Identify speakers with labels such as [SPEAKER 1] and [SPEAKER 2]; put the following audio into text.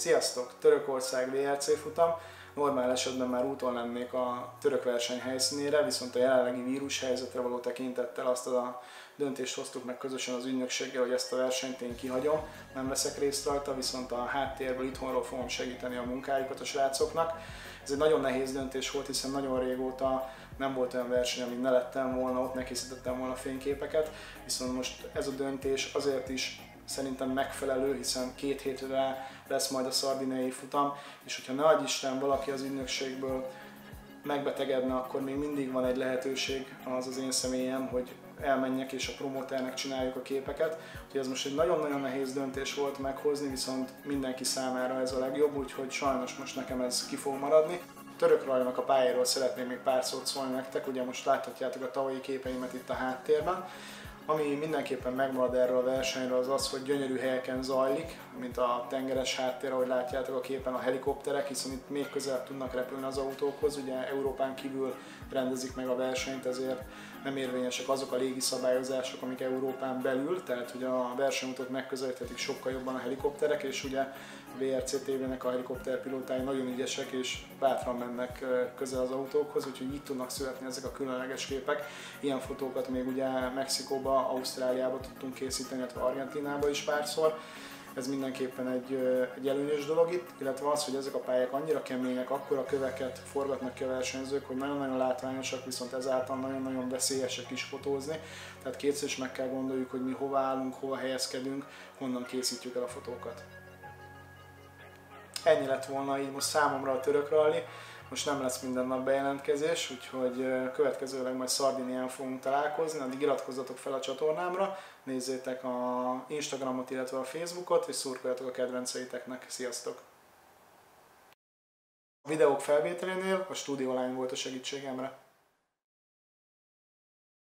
[SPEAKER 1] Sziasztok! Törökország VRC futam. Normál esetben már úton lennék a török verseny helyszínére, viszont a jelenlegi vírushelyzetre való tekintettel azt a döntést hoztuk meg közösen az ügynökséggel, hogy ezt a versenyt én kihagyom, nem veszek részt rajta, viszont a háttérből itthonról fogom segíteni a munkájukat a srácoknak. Ez egy nagyon nehéz döntés volt, hiszen nagyon régóta nem volt olyan verseny, amin ne lettem volna ott, ne készítettem volna fényképeket, viszont most ez a döntés azért is szerintem megfelelő, hiszen 2 hétre lesz majd a szardiniai futam, és hogyha ne adj Isten valaki az ügynökségből megbetegedne, akkor még mindig van egy lehetőség, az én személyem, hogy elmenjek és a promóternek csináljuk a képeket. Úgyhogy ez most egy nagyon-nagyon nehéz döntés volt meghozni, viszont mindenki számára ez a legjobb, úgyhogy sajnos most nekem ez ki fog maradni. Török rajnak a pályáról szeretném még pár szót szólni nektek, ugye most láthatjátok a tavalyi képeimet itt a háttérben. Ami mindenképpen megmarad erről a versenyről az az, hogy gyönyörű helyeken zajlik, mint a tengeres háttér, ahogy látjátok a képen, a helikopterek, hiszen itt még közelebb tudnak repülni az autókhoz, ugye Európán kívül rendezik meg a versenyt, ezért nem érvényesek azok a légi szabályozások, amik Európán belül, tehát hogy a versenyutat megközelíthetik sokkal jobban a helikopterek, és ugye a VRC TV-nek a helikopterpilótái nagyon ügyesek és bátran mennek közel az autókhoz, úgyhogy itt tudnak születni ezek a különleges képek. Ilyen fotókat még ugye Mexikóba, Ausztráliába tudtunk készíteni, illetve Argentínába is párszor. Ez mindenképpen egy előnyös dolog itt, illetve az, hogy ezek a pályák annyira kemények, akkora köveket forgatnak ki a versenyzők, hogy nagyon-nagyon látványosak, viszont ezáltal nagyon-nagyon veszélyesek is fotózni. Tehát kétszer is meg kell gondoljuk, hogy mi hova állunk, hova helyezkedünk, honnan készítjük el a fotókat. Ennyi lett volna így most számomra a török rally. Most nem lesz minden nap bejelentkezés, úgyhogy következőleg majd Szardinián fogunk találkozni, addig iratkozzatok fel a csatornámra, nézzétek a Instagramot, illetve a Facebookot, és szurkoljatok a kedvenceiteknek. Sziasztok! A videók felvételénél a Studio Line volt a segítségemre.